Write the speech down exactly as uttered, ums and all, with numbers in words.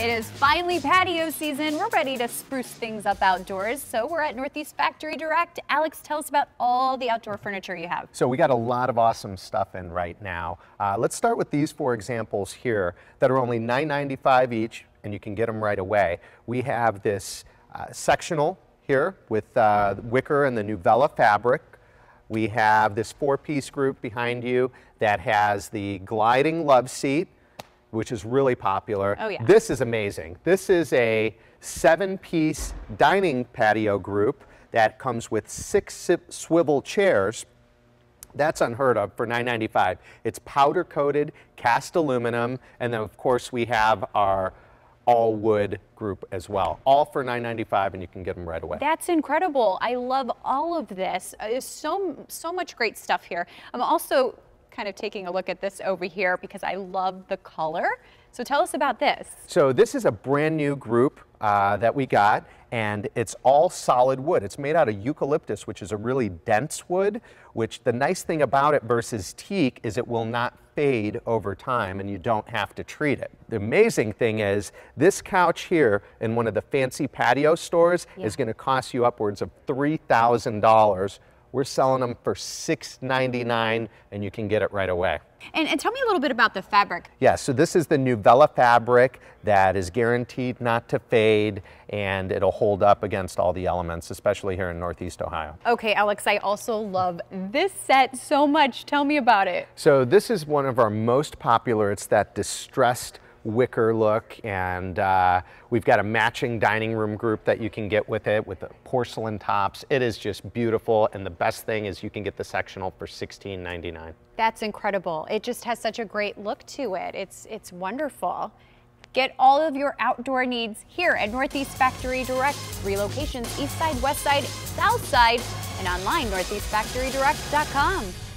It is finally patio season. We're ready to spruce things up outdoors. So we're at Northeast Factory Direct. Alex, tell us about all the outdoor furniture you have. So we got a lot of awesome stuff in right now. Uh, let's start with these four examples here that are only nine ninety-five each, and you can get them right away. We have this uh, sectional here with uh, wicker and the Nuvella fabric. We have this four-piece group behind you that has the gliding love seat, which is really popular. Oh, yeah. This is amazing. This is a seven-piece dining patio group that comes with six swivel chairs. That's unheard of for nine ninety-five. It's powder-coated, cast aluminum, and then of course we have our all-wood group as well. All for nine ninety-five, and you can get them right away. That's incredible. I love all of this. There's so, so much great stuff here. I'm also kind of taking a look at this over here because I love the color. So tell us about this. So this is a brand new group uh, that we got, and it's all solid wood. It's made out of eucalyptus, which is a really dense wood, which the nice thing about it versus teak is it will not fade over time and you don't have to treat it. The amazing thing is this couch here in one of the fancy patio stores yeah. is going to cost you upwards of three thousand dollars. We're selling them for six ninety-nine, and you can get it right away. And, and tell me a little bit about the fabric. Yeah, so this is the Nuvella fabric that is guaranteed not to fade, and it'll hold up against all the elements, especially here in Northeast Ohio. Okay, Alex, I also love this set so much. Tell me about it. So this is one of our most popular. It's that distressed wicker look, and uh, we've got a matching dining room group that you can get with it with the porcelain tops. It is just beautiful, and the best thing is you can get the sectional for sixteen ninety-nine. That's incredible. It just has such a great look to it. It's, it's wonderful. Get all of your outdoor needs here at Northeast Factory Direct. Three locations, east side, west side, south side, and online northeast factory direct dot com.